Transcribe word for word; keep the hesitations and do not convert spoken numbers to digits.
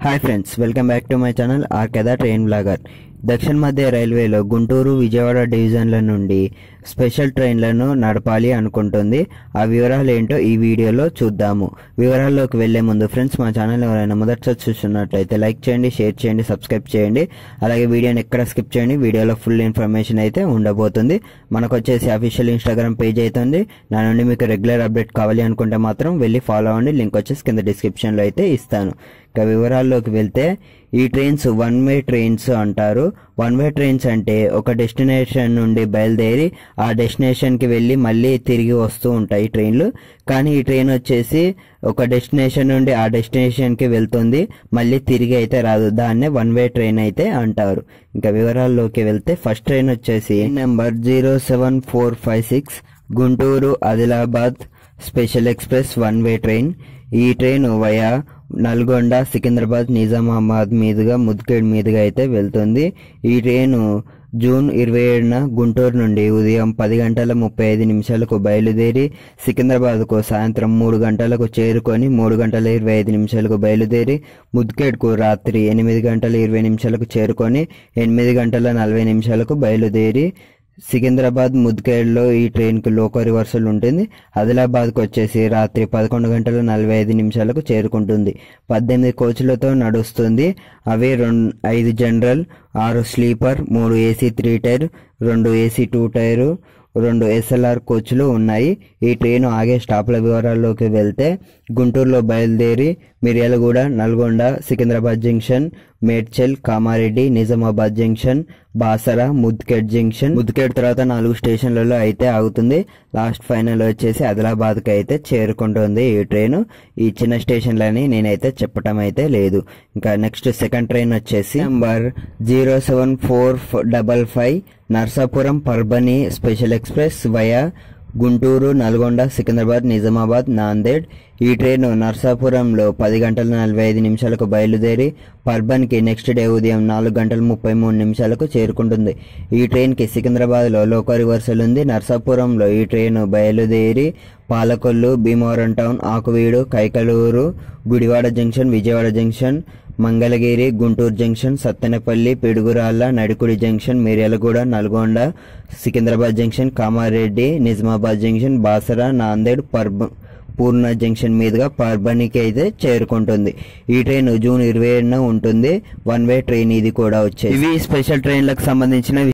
Hi friends, welcome back to my channel ఆర్కేదా train blogger. దక్షిణ మధ్య రైల్వేలో గుంటూరు విజయవాడ డివిజన్ల నుండి స్పెషల్ ట్రైన్లను నడపాలి అనుకుంటుంది. ఆ వివరాలు ఏంటో ఈ వీడియోలో చూద్దాము. వివరాల్లోకి వెళ్లే ముందు ఫ్రెండ్స్, మా ఛానల్ ఎవరైనా మొదటిసారి చూస్తున్నట్లయితే లైక్ చేయండి, షేర్ చేయండి, సబ్స్క్రైబ్ చేయండి. అలాగే వీడియోని ఎక్కడ స్కిప్ చేయండి. వీడియోలో ఫుల్ ఇన్ఫర్మేషన్ అయితే ఉండబోతుంది. మనకు వచ్చేసి అఫీషియల్ ఇన్స్టాగ్రామ్ పేజ్ అయితే ఉంది. నా నుండి మీకు రెగ్యులర్ అప్డేట్ కావాలి అనుకుంటే మాత్రం వెళ్ళి ఫాలో అవ్వండి. లింక్ వచ్చేసి కింద డిస్క్రిప్షన్లో అయితే ఇస్తాను. ఇక వివరాల్లోకి వెళ్తే, ఈ ట్రైన్స్ వన్ వే ట్రైన్స్ అంటారు. వన్ వే ట్రైన్స్ అంటే ఒక డెస్టినేషన్ నుండి బయలుదేరి ఆ డెస్టినేషన్ కి వెళ్లి మళ్ళీ తిరిగి వస్తూ ఉంటాయి ట్రైన్లు. కానీ ఈ ట్రైన్ వచ్చేసి ఒక డెస్టినేషన్ నుండి ఆ డెస్టినేషన్ కి వెళ్తుంది, మళ్ళీ తిరిగి అయితే రాదు. దాన్నే వన్ వే ట్రైన్ అయితే అంటారు. ఇంకా వివరాల్లోకి వెళ్తే, ఫస్ట్ ట్రైన్ వచ్చేసి number zero seven four five six Guntur Adilabad special express one way train. ఈ ట్రైన్ వయా నల్గొండ, సికింద్రాబాద్, నిజామాబాద్ మీదుగా ముద్కేడ్ మీదుగా అయితే వెళ్తుంది. ఈ ట్రైను జూన్ ఇరవై ఏడున గుంటూరు నుండి ఉదయం పది గంటల ముప్పై ఐదు నిమిషాలకు బయలుదేరి సికింద్రాబాద్కు సాయంత్రం మూడు గంటలకు చేరుకొని మూడు గంటల ఇరవై ఐదు నిమిషాలకు బయలుదేరి ముద్కేడ్కు రాత్రి ఎనిమిది గంటల ఇరవై నిమిషాలకు చేరుకొని ఎనిమిది గంటల నలభై నిమిషాలకు బయలుదేరి సికింద్రాబాద్ ముద్కేడ్లో ఈ ట్రైన్కి లోకో రివర్సల్ ఉంటుంది. ఆదిలాబాద్కు వచ్చేసి రాత్రి పదకొండు గంటల నలభై ఐదు నిమిషాలకు చేరుకుంటుంది. పద్దెనిమిది కోచ్లతో నడుస్తుంది. అవి రెండు ఐదు జనరల్, ఆరు స్లీపర్, మూడు ఏసీ త్రీ టైర్, రెండు ఏసీ టూ టైరు, రెండు ఎస్ఎల్ఆర్ కోచ్లు ఉన్నాయి. ఈ ట్రైన్ ఆగే స్టాప్ల వివరాల్లోకి వెళ్తే, గుంటూరులో బయలుదేరి Miryalaguda, Nalgonda, Secunderabad junction, Medchal, Kamareddy, Nizamabad junction, Basara, Mudkhed junction. Mudkhed తర్వాత నాలుగు స్టేషన్లలో అయితే ఆగుతుంది. లాస్ట్ ఫైనల్ వచ్చేసి ఆదిలాబాద్ కి అయితే చేరుకుంటుంది ఈ ట్రైన్. ఈ చిన్న స్టేషన్లని నేనైతే చెప్పటం అయితే లేదు. ఇంకా నెక్స్ట్ సెకండ్ ట్రైన్ వచ్చేసి number zero seven four double five Narsapuram Parbhani special express via Guntur, Nalgonda, Secunderabad, Nizamabad, Nanded. ఈ ట్రైన్ నర్సాపురంలో పది గంటల నలభై ఐదు నిమిషాలకు బయలుదేరి పర్బన్కి నెక్స్ట్ డే ఉదయం నాలుగు గంటల ముప్పై మూడు నిమిషాలకు చేరుకుంటుంది. ఈ ట్రైన్కి సికింద్రాబాద్లో లోకో రివర్సల్ ఉంది. నర్సాపురంలో ఈ ట్రైన్ బయలుదేరి Palakollu, Bhimavaram town, Akividu, Kaikaluru, Gudivada junction, Vijayawada junction, Mangalagiri, Guntur junction, Sattenapalli, Piduguralla, Nadikudi junction, Miryalaguda, Nalgonda, Secunderabad junction, Kamareddy, Nizamabad junction, Basara, Nanded, పర్బ పూర్ణ జంక్షన్ మీదుగా పర్బనికి అయితే చేరుకుంటుంది. ఈ ట్రైన్ జూన్ ఇరవై ఏడున ఉంటుంది. వన్ వే ట్రైన్ ఇది కూడా వచ్చేది. ఇవి స్పెషల్ ట్రైన్లకు సంబంధించిన